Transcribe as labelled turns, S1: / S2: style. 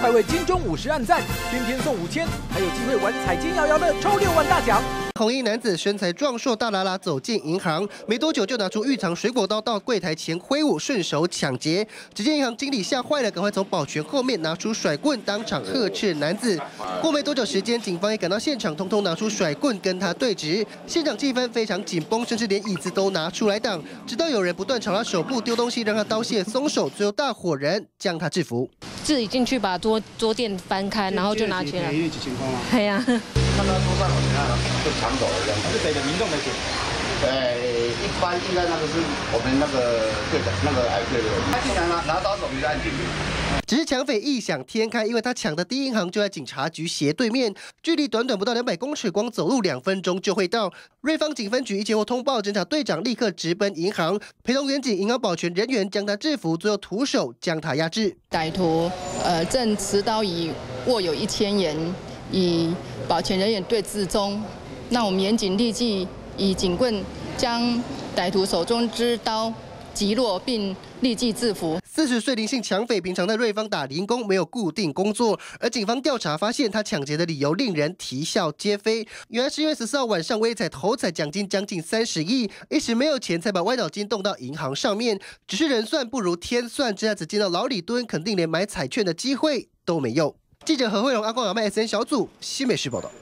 S1: 快为金钟50按赞，天天送5000，还有机会玩彩金摇摇乐抽6万大奖。
S2: 红衣男子身材壮硕，大喇喇走进银行，没多久就拿出预藏水果刀到柜台前挥舞，顺手抢劫。只见银行经理吓坏了，赶快从保全后面拿出甩棍，当场呵斥男子。过没多久时间，警方也赶到现场，通通拿出甩棍跟他对峙。现场气氛非常紧绷，甚至连椅子都拿出来挡。直到有人不断朝他手部丢东西，让他刀械松手，最后大伙人将他制服。
S3: 自己进去把桌垫翻开，然后就拿钱了。系啊。
S4: 看到桌上有钱啊，就抢走了这样。是谁的民众的钱？一般应该那个是我们那个队长，那个矮队的。他竟然拿刀手就按进去。
S2: 只是抢匪异想天开，因为他抢的第一银行就在警察局斜对面，距离短短不到200公尺，光走路2分钟就会到。瑞芳警分局一接获通报，侦查队长立刻直奔银行，陪同远警银行保全人员将他制服，最后徒手将他压制。
S5: 歹徒正持刀已握有1000元。 以保全人员对峙中，那我们民警立即以警棍将歹徒手中之刀击落，并立即制服。
S2: 40岁林姓抢匪平常在瑞芳打零工，没有固定工作，而警方调查发现他抢劫的理由令人啼笑皆非。原来是因为14号晚上威彩头彩奖金将近30亿，一时没有钱才把歪脑筋动到银行上面。只是人算不如天算，这下子见到老李敦，肯定连买彩券的机会都没有。记者何慧荣、阿光、阿麦 SN 小组新北市报道。